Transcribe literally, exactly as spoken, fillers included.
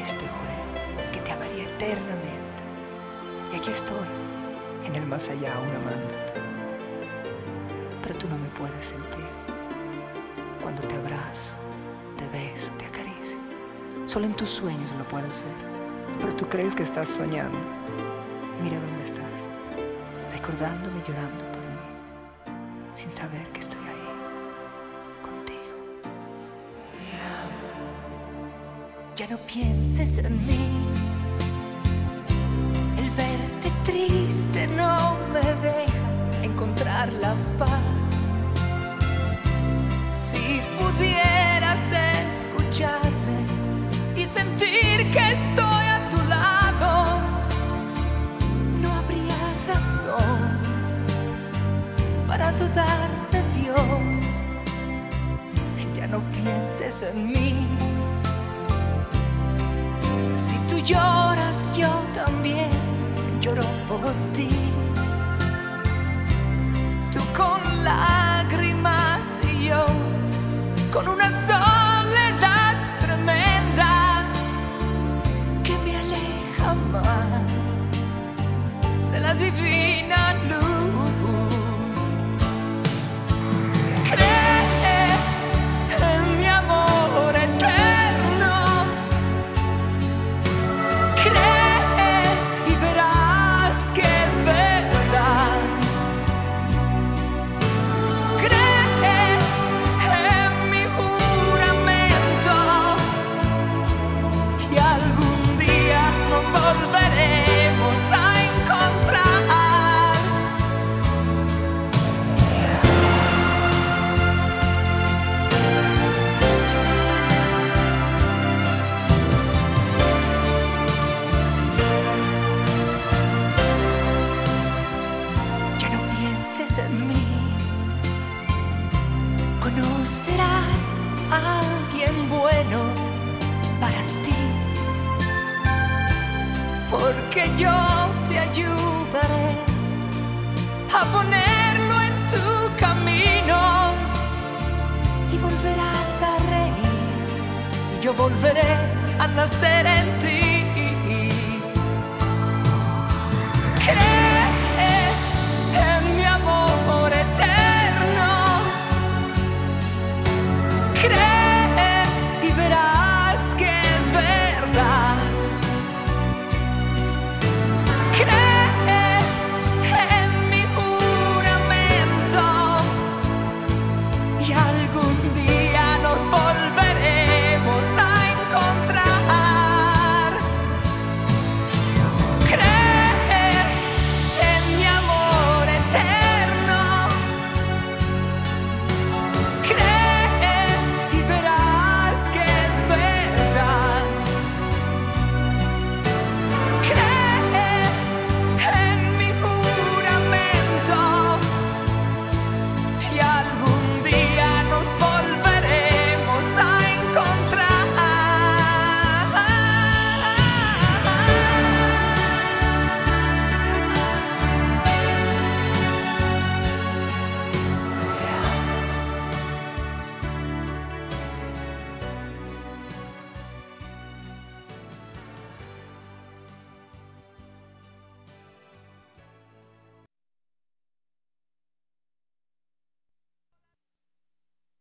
vez te juré que te amaría eternamente. Y aquí estoy, en el más allá, aún amándote. Pero tú no me puedes sentir. Cuando te abrazo, te beso, te acaricio. Solo en tus sueños lo puedo ser. Pero tú crees que estás soñando. Y mira dónde estás, recordándome y llorando por mí, sin saber que estoy ahí, contigo. Ya no pienses en mí. El verte triste no me deja encontrar la paz. Si pudieras escucharme y sentir que estoy a tu lado, no habría razón para dudar de Dios. Ya no pienses en mí. Si tú lloras, yo también lloro por ti. Tú con lágrimas y yo con una soledad tremenda que me aleja más de la divina luz. Cree en mi amor eterno. Cree y verás que es verdad. Cree en mi juramento y algún día nos volveremos a encontrar. Ya no pienses en mí. Conocerás a alguien bueno para ti, porque yo te ayudaré a ponerlo en tu camino y volverás a reír y yo volveré a nacer en ti.